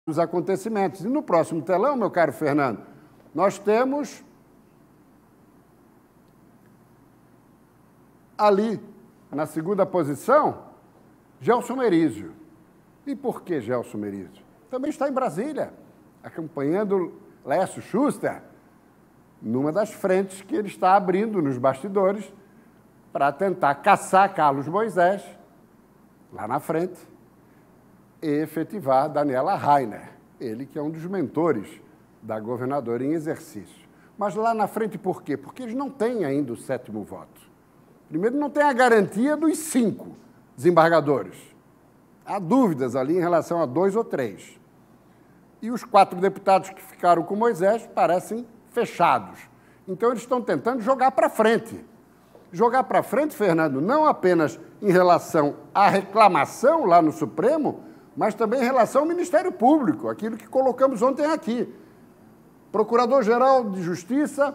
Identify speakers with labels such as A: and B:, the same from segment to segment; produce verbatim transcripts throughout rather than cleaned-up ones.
A: dos acontecimentos. E no próximo telão, meu caro Fernando, nós temos ali, na segunda posição, Gelson Merizio. E por que Gelson Merizio? Também está em Brasília, acompanhando Lécio Schuster, numa das frentes que ele está abrindo nos bastidores para tentar caçar Carlos Moisés, lá na frente, e efetivar Daniela Rainer, ele que é um dos mentores da governadora em exercício. Mas lá na frente por quê? Porque eles não têm ainda o sétimo voto. Primeiro, não tem a garantia dos cinco desembargadores. Há dúvidas ali em relação a dois ou três. E os quatro deputados que ficaram com Moisés parecem fechados. Então, eles estão tentando jogar para frente. Jogar para frente, Fernando, não apenas em relação à reclamação lá no Supremo, mas também em relação ao Ministério Público, aquilo que colocamos ontem aqui. Procurador-Geral de Justiça,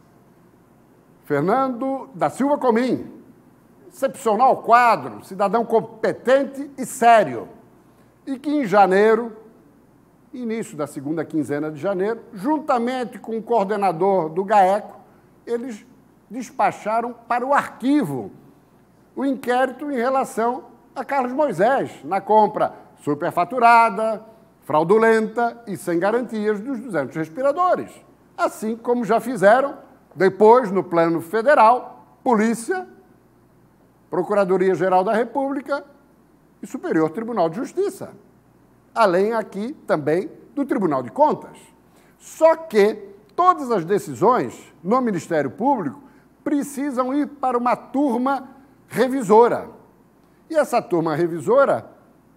A: Fernando da Silva Comim, excepcional quadro, cidadão competente e sério, e que em janeiro, início da segunda quinzena de janeiro, juntamente com o coordenador do GAECO, eles despacharam para o arquivo o inquérito em relação a Carlos Moisés, na compra superfaturada, fraudulenta e sem garantias dos duzentos respiradores. Assim como já fizeram depois, no plano federal, Polícia, Procuradoria-Geral da República e Superior Tribunal de Justiça. Além aqui também do Tribunal de Contas. Só que todas as decisões no Ministério Público precisam ir para uma turma revisora. E essa turma revisora,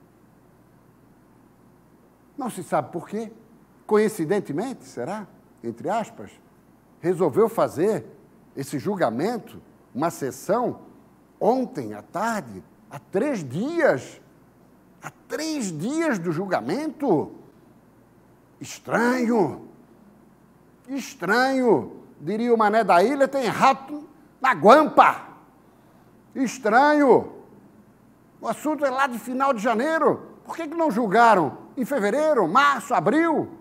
A: não se sabe por quê, coincidentemente, será? Entre aspas, resolveu fazer esse julgamento, uma sessão, ontem à tarde, há três dias. Há três dias do julgamento. Estranho. Estranho. Diria o Mané da Ilha, tem rato na guampa. Estranho. O assunto é lá de final de janeiro. Por que que não julgaram em fevereiro, março, abril?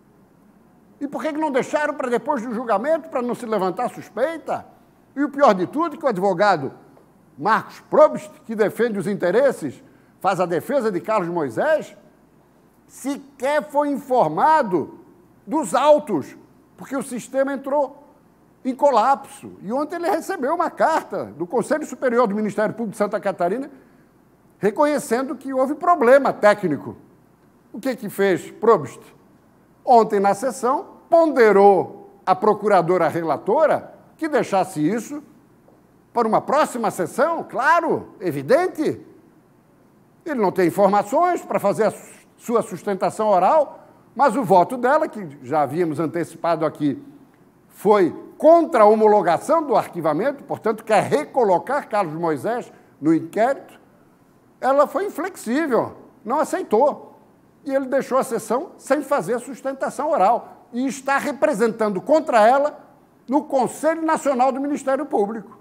A: E por que que não deixaram para depois do julgamento, para não se levantar suspeita? E o pior de tudo é que o advogado Marcos Probst, que defende os interesses, faz a defesa de Carlos Moisés, sequer foi informado dos autos, porque o sistema entrou em colapso. E ontem ele recebeu uma carta do Conselho Superior do Ministério Público de Santa Catarina reconhecendo que houve problema técnico. O que que fez Probst? Ontem, na sessão, ponderou a procuradora relatora que deixasse isso para uma próxima sessão, claro, evidente. Ele não tem informações para fazer a sua sustentação oral, mas o voto dela, que já havíamos antecipado aqui, foi contra a homologação do arquivamento, portanto, quer recolocar Carlos Moisés no inquérito. Ela foi inflexível, não aceitou. E ele deixou a sessão sem fazer a sustentação oral. E está representando contra ela no Conselho Nacional do Ministério Público.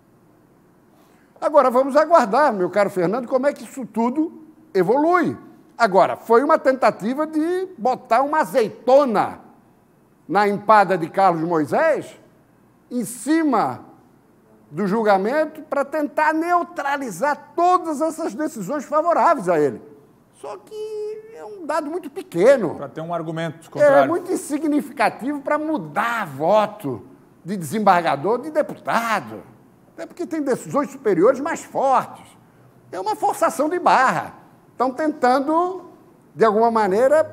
A: Agora, vamos aguardar, meu caro Fernando, como é que isso tudo evolui. Agora, foi uma tentativa de botar uma azeitona na empada de Carlos Moisés, em cima do julgamento, para tentar neutralizar todas essas decisões favoráveis a ele. Só que é um dado muito pequeno.
B: Para ter um argumento contrário.
A: É muito insignificativo para mudar voto de desembargador, de deputado. Até porque tem decisões superiores mais fortes. É uma forçação de barra. Estão tentando, de alguma maneira,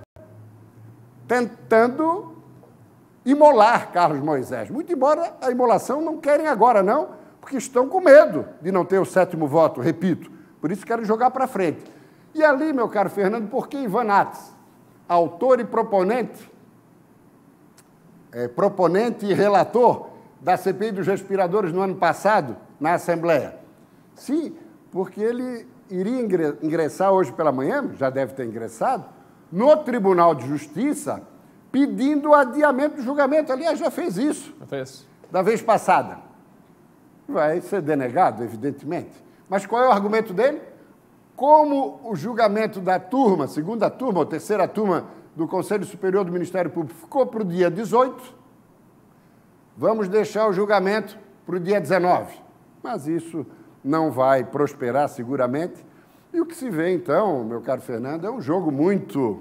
A: tentando imolar Carlos Moisés. Muito embora a imolação não querem agora, não, porque estão com medo de não ter o sétimo voto, repito. Por isso querem jogar para frente. E ali, meu caro Fernando, por que Ivan Nats, autor e proponente, é, proponente e relator da C P I dos respiradores no ano passado, na Assembleia? Sim, porque ele iria ingressar hoje pela manhã, já deve ter ingressado, no Tribunal de Justiça, pedindo adiamento do julgamento. Aliás, já fez isso.
B: Já fez.
A: Da vez passada. Vai ser denegado, evidentemente. Mas qual é o argumento dele? Como o julgamento da turma, segunda turma ou terceira turma do Conselho Superior do Ministério Público ficou para o dia dezoito, vamos deixar o julgamento para o dia dezenove. Mas isso não vai prosperar seguramente. E o que se vê, então, meu caro Fernando, é um jogo muito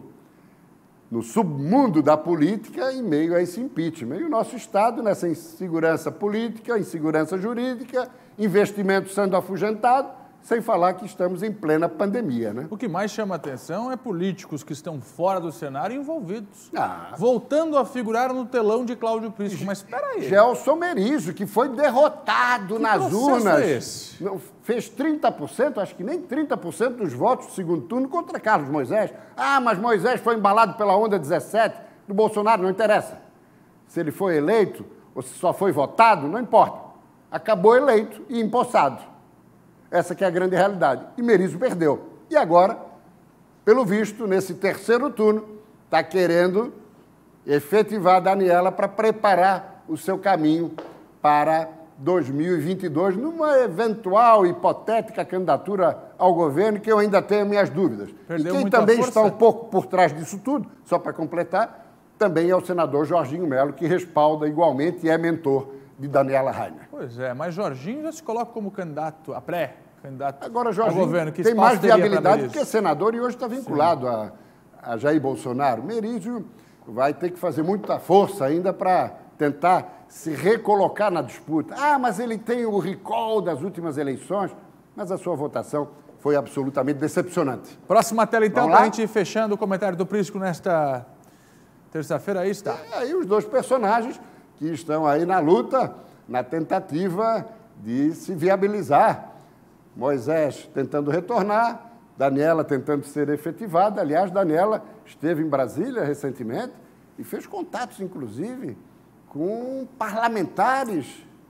A: no submundo da política em meio a esse impeachment. E o nosso Estado, nessa insegurança política, insegurança jurídica, investimentos sendo afugentados, sem falar que estamos em plena pandemia, né?
B: O que mais chama atenção é políticos que estão fora do cenário envolvidos,
A: Ah.
B: voltando a figurar no telão de Cláudio Prisco. Mas espera aí.
A: Gelson Merizio, que foi derrotado
B: Que
A: nas
B: processo
A: urnas.
B: é esse?
A: Não, fez trinta por cento, acho que nem trinta por cento dos votos do segundo turno contra Carlos Moisés. Ah, mas Moisés foi embalado pela onda dezessete do Bolsonaro, não interessa. Se ele foi eleito ou se só foi votado, não importa. Acabou eleito e empossado. Essa que é a grande realidade. E Merizio perdeu. E agora, pelo visto, nesse terceiro turno, está querendo efetivar a Daniela para preparar o seu caminho para dois mil e vinte e dois, numa eventual, hipotética candidatura ao governo, que eu ainda tenho minhas dúvidas.
B: Perdeu
A: e quem
B: muita
A: também
B: força.
A: está um pouco por trás disso tudo, só para completar, também é o senador Jorginho Melo, que respalda igualmente e é mentor de Daniela Rainer.
B: Pois é, mas Jorginho já se coloca como candidato a pré-candidato
A: Agora,
B: ao
A: Jorginho
B: governo. Que
A: tem mais
B: espaço teria para
A: viabilidade
B: Merizio?
A: porque é senador e hoje está vinculado a, a Jair Bolsonaro. Merizio vai ter que fazer muita força ainda para tentar se recolocar na disputa. Ah, mas ele tem o recall das últimas eleições, mas a sua votação foi absolutamente decepcionante.
B: Próxima tela, então,
A: Vamos
B: para a
A: lá?
B: gente ir fechando o comentário do Prisco nesta terça-feira. Aí está.
A: E aí os dois personagens que estão aí na luta, na tentativa de se viabilizar. Moisés tentando retornar, Daniela tentando ser efetivada. Aliás, Daniela esteve em Brasília recentemente e fez contatos, inclusive, com parlamentares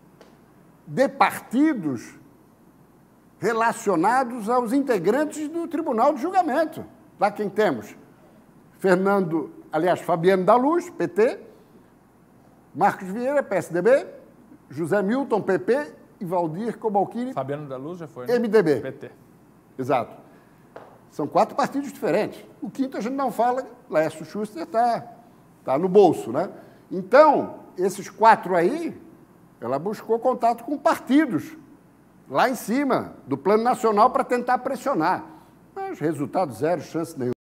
A: de partidos relacionados aos integrantes do Tribunal de Julgamento. Lá quem temos? Fernando, aliás, Fabiano da Luz, P T, Marcos Vieira, P S D B, José Milton, P P e Valdir Cobalcini,
B: Fabiano da Luz já foi, né?
A: M D B.
B: P T.
A: Exato. São quatro partidos diferentes. O quinto a gente não fala, Laércio Schuster está tá no bolso, né? Então, esses quatro aí, ela buscou contato com partidos lá em cima do plano nacional para tentar pressionar. Mas resultado zero, chance nenhuma.